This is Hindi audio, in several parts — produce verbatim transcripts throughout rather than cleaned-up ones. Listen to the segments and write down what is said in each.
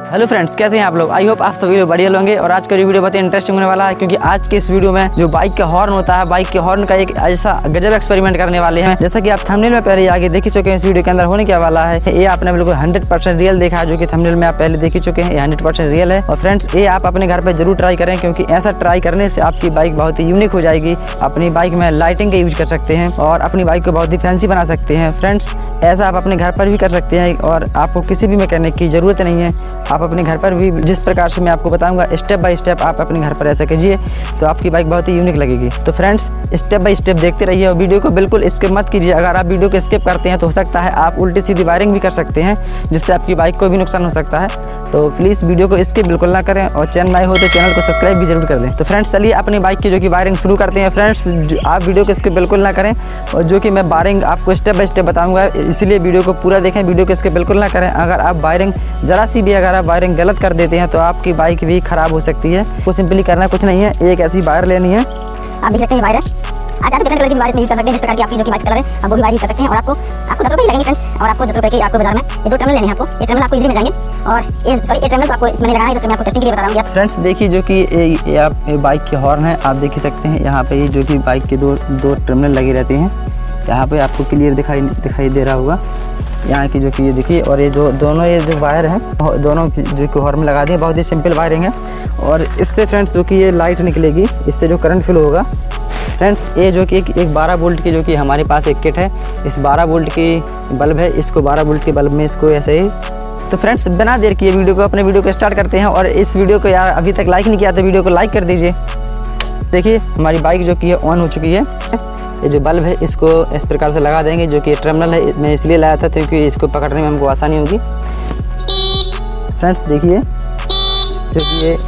हेलो फ्रेंड्स, कैसे हैं आप लोग। आई होप आप सभी लोग बढ़िया होंगे। और आज का वीडियो बहुत ही इंटरेस्टिंग होने वाला है, क्योंकि आज के इस वीडियो में जो बाइक का हॉर्न होता है, बाइक के हॉर्न का एक ऐसा गजब एक्सपेरिमेंट करने वाले हैं। जैसा कि आप थंबनेल में पहले आगे देख ही चुके हैं, इस वीडियो के अंदर होने क्या वाला है ये आपने बिल्कुल हंड्रेड परसेंट रियल देखा है, जो कि थंबनेल में आप पहले देख ही चुके हैं। ये हंड्रेड परसेंट रियल है। और फ्रेंड्स, ये आप अपने घर पर जरूर ट्राई करें, क्योंकि ऐसा ट्राई करने से आपकी बाइक बहुत ही यूनिक हो जाएगी। अपनी बाइक में लाइटिंग का यूज कर सकते हैं और अपनी बाइक को बहुत ही फैंसी बना सकते हैं। फ्रेंड्स, ऐसा आप अपने घर पर भी कर सकते हैं और आपको किसी भी मैकेनिक की ज़रूरत नहीं है। आप अपने घर पर भी जिस प्रकार से मैं आपको बताऊंगा स्टेप बाय स्टेप आप अपने घर पर ऐसा कीजिए, तो आपकी बाइक बहुत ही यूनिक लगेगी। तो फ्रेंड्स, स्टेप बाय स्टेप देखते रहिए और वीडियो को बिल्कुल स्किप मत कीजिए। अगर आप वीडियो को स्किप करते हैं तो हो सकता है आप उल्टी सीधी वायरिंग भी कर सकते हैं, जिससे आपकी बाइक को भी नुकसान हो सकता है। तो प्लीज़ वीडियो को स्किप बिल्कुल ना करें और चैनल नए हो तो चैनल को सब्सक्राइब भी जरूर कर दें। तो फ्रेंड्स, चलिए अपनी बाइक की जो कि वायरिंग शुरू करते हैं। फ्रेंड्स, आप वीडियो को स्किप बिल्कुल ना करें और जो कि मैं वायरिंग आपको स्टेप बाय स्टेप बताऊंगा, इसलिए वीडियो को पूरा देखें, वीडियो को स्किप बिल्कुल ना करें। अगर आप वायरिंग ज़रा सी भी अगर आप वायरिंग गलत कर देते हैं तो आपकी बाइक भी ख़राब हो सकती है। वो सिंपली करना कुछ नहीं है, एक ऐसी वायर लेनी है। आप देख सकते हैं वायर है। आज आप डिफरेंट कलर की वायर यूज कर सकते हैं, जिस प्रकार की आपकी जो कि बाइक कलर है आप वो भी वायर यूज कर सकते हैं। और आपको आपको दस रुपये ही लगेंगे फ्रेंड्स। और आपको दस रुपये के आपको बाजार में ये दो टर्मिनल लेने हैं। आपको ये टर्मिनल आपको इजीली मिल जाएंगे। और ये सॉरी ये टर्मिनल तो आपको इसमें लगाना है, जैसे मैं आपको टेस्टिंग के लिए बता रहा हूँ। फ्रेंड्स, देखिए जो कि ये आप बाइक के हॉर्न है, आप देख ही सकते हैं। यहाँ पे ये जो कि बाइक के दो दो टर्मिनल लगे रहते हैं। यहाँ पे आपको क्लियर दिखाई दिखाई दे रहा होगा यहाँ की जो कि ये देखिए। और ये जो दोनों ये जो वायर हैं दोनों जो कि हॉर्न में लगा दिए, बहुत ही सिंपल वायरिंग है। और इससे फ्रेंड्स जो कि ये लाइट निकलेगी, इससे जो करंट फ्लो होगा। फ्रेंड्स, ये जो कि एक, एक बारह वोल्ट की जो कि हमारे पास एक किट है, इस बारह वोल्ट की बल्ब है, इसको बारह वोल्ट के बल्ब में इसको ऐसे ही। तो फ्रेंड्स, बिना देर किए वीडियो को अपने वीडियो को स्टार्ट करते हैं। और इस वीडियो को यार अभी तक लाइक नहीं किया तो वीडियो को लाइक कर दीजिए। देखिए हमारी बाइक जो कि है ऑन हो चुकी है। ये जो बल्ब है इसको इस प्रकार से लगा देंगे, जो कि टर्मिनल है मैं इसलिए लाया था क्योंकि इसको पकड़ने में हमको आसानी होगी। फ्रेंड्स देखिए जो कि ये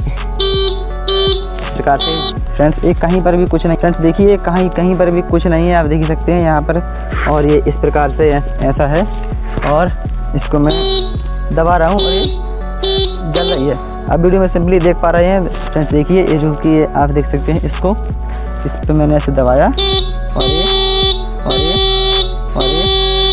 इस प्रकार से। फ्रेंड्स, ये कहीं पर भी कुछ नहीं। फ्रेंड्स देखिए कहीं कहीं पर भी कुछ नहीं है, आप देख सकते हैं यहाँ पर। और ये इस प्रकार से ऐसा है और इसको मैं दबा रहा हूँ और ये जल रही है। अब वीडियो में सिंपली देख पा रहे हैं। फ्रेंड्स देखिए ये जो कि आप देख सकते हैं, इसको इस पर मैंने ऐसे दबाया और ये और ये और ये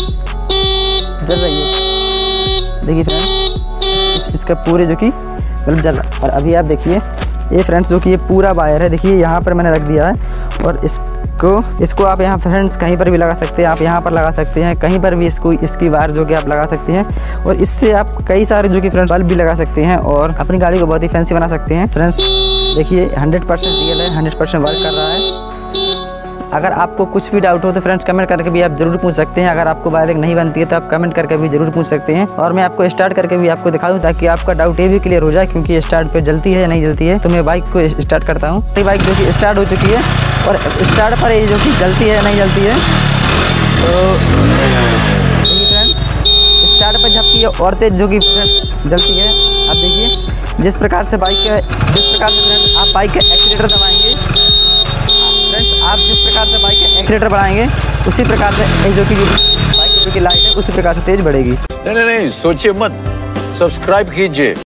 जल रही है। देखिए फ्रेंड्स, इस, इसका पूरे जो कि बल्ब जल रहा है। और अभी आप देखिए ये फ्रेंड्स जो कि ये पूरा वायर है, देखिए यहाँ पर मैंने रख दिया है। और इसको इसको आप यहाँ फ्रेंड्स कहीं पर भी लगा सकते हैं, आप यहाँ पर लगा सकते हैं, कहीं पर भी इसको इसकी वायर जो कि आप लगा सकते हैं। और इससे आप कई सारे जो कि फ्रेंड्स बल्ब भी लगा सकते हैं और अपनी गाड़ी को बहुत ही फैंसी बना सकते हैं। फ्रेंड्स देखिए हंड्रेड परसेंट रियल है, हंड्रेड परसेंट वर्क कर रहा है। अगर आपको कुछ भी डाउट हो तो फ्रेंड्स कमेंट करके भी आप जरूर पूछ सकते हैं। अगर आपको वायरिंग नहीं बनती है तो आप कमेंट करके भी जरूर पूछ सकते हैं। और मैं आपको स्टार्ट करके भी आपको दिखा दूँ, ताकि आपका डाउट ये भी क्लियर हो जाए, क्योंकि स्टार्ट पे जलती है या नहीं जलती है। तो मैं बाइक को स्टार्ट करता हूँ। ये बाइक जो कि स्टार्ट हो चुकी है और स्टार्ट पर ये जो कि जलती है या नहीं जलती है। तो फ्रेंड्स, स्टार्ट पर झपकी है और तेज जो कि जलती है। आप देखिए जिस प्रकार से बाइक के जिस प्रकार से फ्रेंड्स आप बाइक का एक्सीलेटर दबाएंगे, फ्रेंड्स आप जिस प्रकार से बाइक का एक्सीलेटर बढ़ाएंगे उसी प्रकार से जो कि बाइक की जो कि लाइट है उसी प्रकार से तेज बढ़ेगी। नहीं नहीं नहीं सोचिए मत, सब्सक्राइब कीजिए।